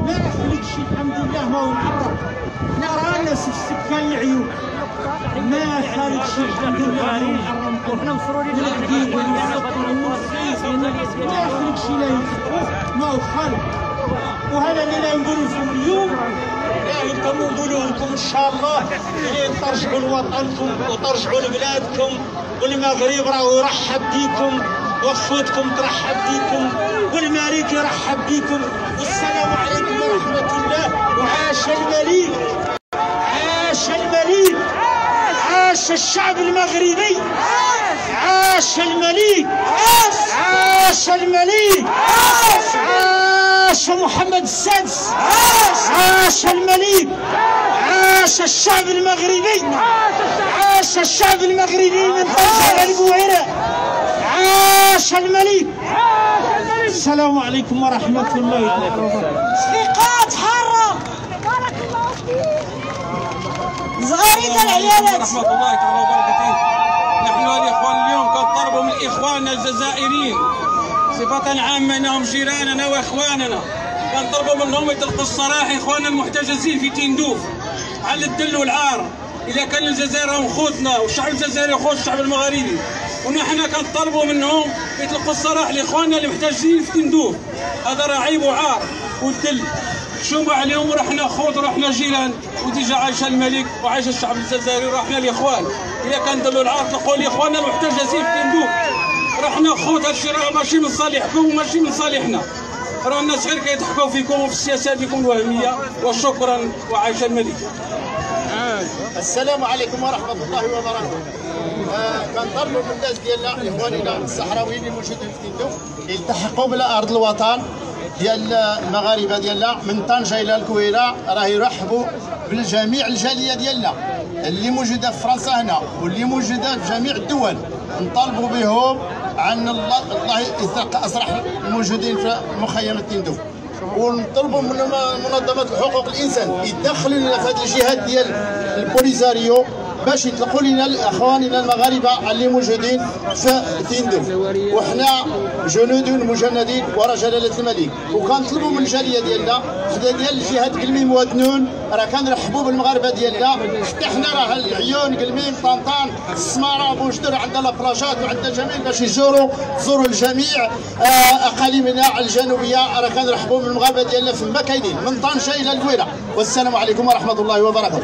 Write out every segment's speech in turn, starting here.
ما يخليك شي الحمد لله ما هو محرم. حنا راه الناس في السكان العيون ما خالد شي الحمد لله ما هو محرم. وحنا مسرورين بالعبيد والسكر ما يخليك شي لا ما هو خالد. وهذا اللي نقولوا لكم اليوم لكم ونقولوا لكم ان شاء الله ترجعوا لوطنكم وترجعوا لبلادكم، والمغرب راه يرحب بكم وخوتكم ترحب بكم والملك يرحب بكم. والسلام عليكم ورحمه الله. وعاش الملك، عاش الملك، عاش الشعب المغربي، عاش الملك، عاش الملك، عاش محمد السادس، عاش الملك، عاش الشعب المغربي، عاش الشعب المغربي من طنجة للبويرة، عاش الملك. السلام عليكم ورحمة الله وبركاته. صفيقات حارة بارك الله فيك. صغارينا العيالات ورحمة الله تعالى وبركاته. نحن الإخوان اليوم كنطلبوا من إخواننا الجزائريين صفة عامة أنهم جيراننا وإخواننا، كنطلبوا منهم يطلقوا السراح إخواننا المحتجزين في تندوف على الدل والعار. إذا كان الجزائر هم خوتنا والشعب الجزائري خوت الشعب المغربي، ونحن كنطلبوا منهم يطلقوا السراح لاخواننا اللي محتاجين في تندوف. هذا راه عيب وعار والدل. شوموا عليهم ورحنا خوت ورحنا جيران، وديجا عايش الملك وعايش الشعب الجزائري ورحنا الاخوان. اذا كان دلوا العار تلقوا لاخواننا المحتجزين في تندوف. رحنا خوت، هادشي راه ماشي من صالحكم وماشي من صالحنا. راه الناس غير كيضحكوا فيكم وفي السياسه ديالكم الوهميه. وشكرا وعايش الملك. السلام عليكم ورحمة الله وبركاته. كنطلبوا من الناس ديالنا اخواننا الصحراويين الموجودين في تندوف يلتحقوا بالارض الوطن ديال المغاربه ديالنا من طنجه الى الكويره. راه يرحبوا بالجميع الجاليه ديالنا اللي موجوده في فرنسا هنا واللي موجوده في جميع الدول. نطالبوا بهم عن الله يزرق اسرح الموجودين في مخيم تندوف. ونطلبوا من منظمات حقوق الانسان يتدخلوا لنا في هذه الجهات ديال البوليزاريو باش يطلقوا لنا اخواننا المغاربه اللي موجودين في تندوف. وحنا جنود مجندين ورا جلاله الملك. وكنطلبوا من الجاليه ديالنا حدا ديال الجهات قلميم ودنون راه كنرحبوا بالمغاربه ديالنا. حتى حنا راه العيون قلميم طنطان السماره بوجدر عندنا لابلاجات وعندنا جميع باش يزوروا الجميع اقاليمنا الجنوبيه. راه كنرحبوا بالمغاربه ديالنا فما كاينين من طنجه الى الكويره. والسلام عليكم ورحمه الله وبركاته.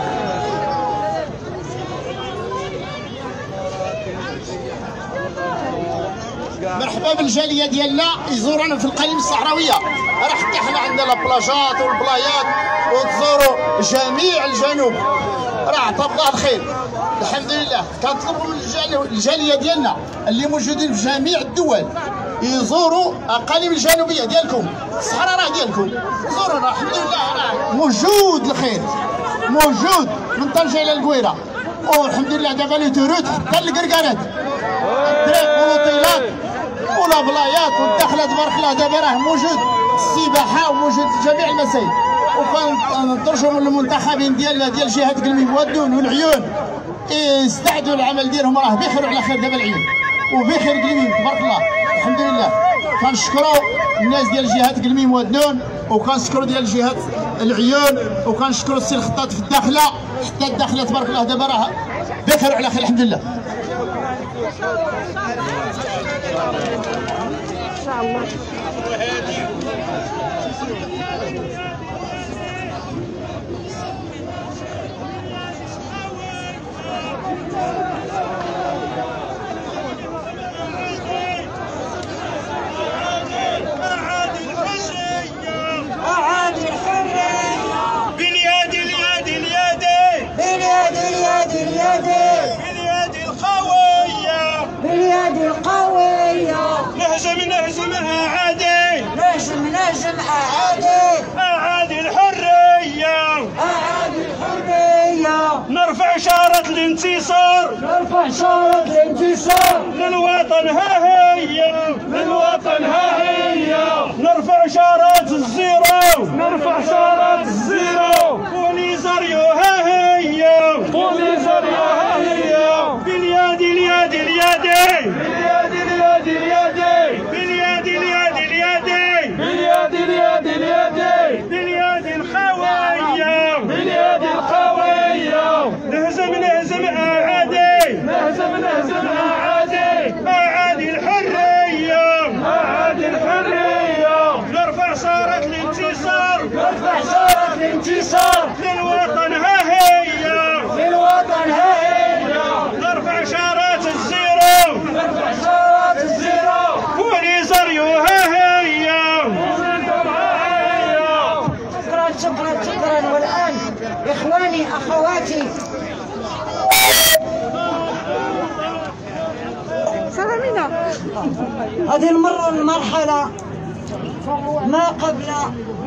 مرحبا بالجاليه ديالنا يزورونا في القليم الصحراويه. راه حتى حنا عندنا لابلاجات والبلايات وتزوروا جميع الجنوب. راه عطا الله الخير الحمد لله. كنطلبوا من الجاليه ديالنا اللي موجودين في جميع الدول يزوروا اقاليم الجنوبيه ديالكم. الصحراء راه ديالكم، زورونا الحمد لله. راه موجود الخير موجود من طنجه الى الكويره. والحمد لله دابا لي تروت حتى الكركارات الطريق والوطيلات ولا بلايات والدخله تبارك الله. دابا راه موجود السباحه وموجود جميع المسائل. وكنطرجوا من المنتخبين ديالنا ديال جهه قلميم ودون والعيون يستعدوا العمل ديالهم. راه بخير وعلى خير دابا العيون وبخير قلميم تبارك الله الحمد لله. كنشكروا الناس ديال جهه قلميم ودنون وكنشكروا ديال جهه العيون وكنشكروا السي الخطاط في الداخله. حتى الداخله تبارك الله دابا راه بخير وعلى خير الحمد لله. ان شاء الله. باليد القوية نهزم أعادي نهزم أعادي الحرية نرفع شارة الانتصار للوطن ها هي نرفع شارة الزيرو بوليزاريو ها هي باليد الانتصار للوطن ها هي للوطن ها هي نرفع شارات الزيرو نرفع شارات الزيرو وليزريو ها هي شكرا شكرا شكرا. والآن إخواني أخواتي هذه المرة المرحلة ما قبل